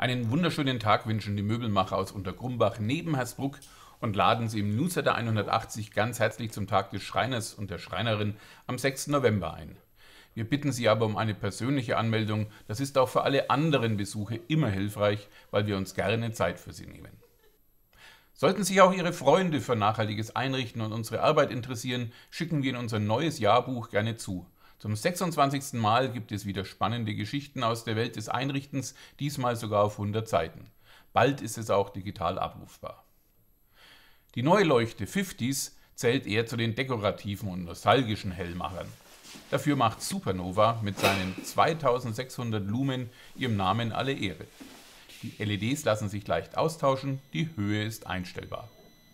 Einen wunderschönen Tag wünschen die Möbelmacher aus Untergrumbach neben Hersbruck und laden Sie im Newsletter 180 ganz herzlich zum Tag des Schreiners und der Schreinerin am 6. November ein. Wir bitten Sie aber um eine persönliche Anmeldung. Das ist auch für alle anderen Besuche immer hilfreich, weil wir uns gerne Zeit für Sie nehmen. Sollten sich auch Ihre Freunde für nachhaltiges Einrichten und unsere Arbeit interessieren, schicken wir Ihnen unser neues Jahrbuch gerne zu. Zum 26. Mal gibt es wieder spannende Geschichten aus der Welt des Einrichtens, diesmal sogar auf 100 Seiten. Bald ist es auch digital abrufbar. Die neue Leuchte 50s zählt eher zu den dekorativen und nostalgischen Hellmachern. Dafür macht Supernova mit seinen 2600 Lumen ihrem Namen alle Ehre. Die LEDs lassen sich leicht austauschen, die Höhe ist einstellbar.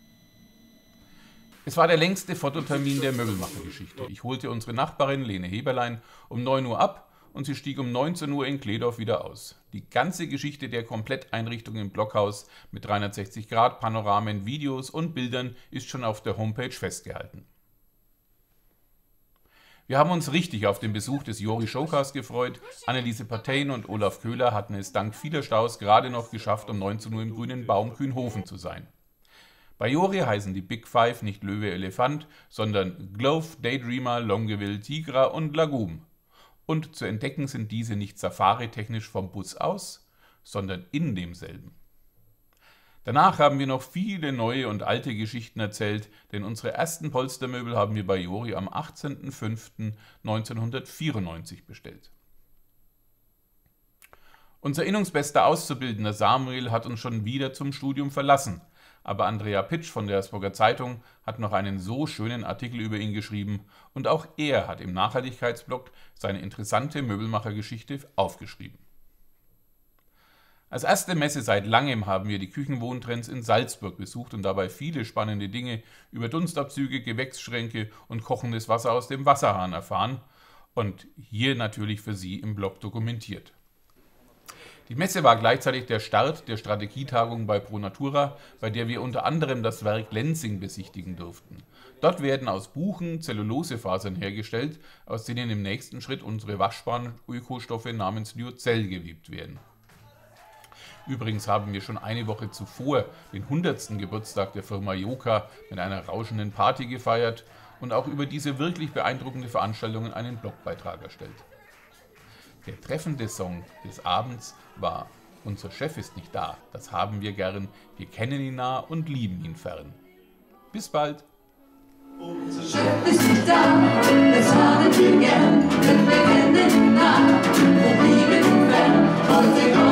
Es war der längste Fototermin der Möbelmachergeschichte. Ich holte unsere Nachbarin Lene Heberlein um 9 Uhr ab und sie stieg um 19 Uhr in Kledorf wieder aus. Die ganze Geschichte der Kompletteinrichtung im Blockhaus mit 360-Grad-Panoramen, Videos und Bildern ist schon auf der Homepage festgehalten. Wir haben uns richtig auf den Besuch des Jori Showcast gefreut. Anneliese Partein und Olaf Köhler hatten es dank vieler Staus gerade noch geschafft, um 19 Uhr im grünen Baum Kühnhofen zu sein. Bei Jori heißen die Big Five nicht Löwe Elefant, sondern Glove, Daydreamer, Longeville, Tigra und Lagum. Und zu entdecken sind diese nicht safari-technisch vom Bus aus, sondern in demselben. Danach haben wir noch viele neue und alte Geschichten erzählt, denn unsere ersten Polstermöbel haben wir bei Jori am 18.05.1994 bestellt. Unser innungsbester Auszubildender Samuel hat uns schon wieder zum Studium verlassen, aber Andrea Pitsch von der Hersbrucker Zeitung hat noch einen so schönen Artikel über ihn geschrieben und auch er hat im Nachhaltigkeitsblog seine interessante Möbelmachergeschichte aufgeschrieben. Als erste Messe seit langem haben wir die Küchenwohntrends in Salzburg besucht und dabei viele spannende Dinge über Dunstabzüge, Gewächsschränke und kochendes Wasser aus dem Wasserhahn erfahren und hier natürlich für Sie im Blog dokumentiert. Die Messe war gleichzeitig der Start der Strategietagung bei Pro Natura, bei der wir unter anderem das Werk Lenzing besichtigen durften. Dort werden aus Buchen Zellulosefasern hergestellt, aus denen im nächsten Schritt unsere waschbaren Ökostoffe namens Lyocell gewebt werden. Übrigens haben wir schon eine Woche zuvor den 100. Geburtstag der Firma Joka mit einer rauschenden Party gefeiert und auch über diese wirklich beeindruckende Veranstaltung einen Blogbeitrag erstellt. Der treffende Song des Abends war »Unser Chef ist nicht da, das haben wir gern, wir kennen ihn nah und lieben ihn fern«. Bis bald! Unser Chef ist nicht da, das haben wir gern, denn wir kennen ihn nah und lieben ihn fern.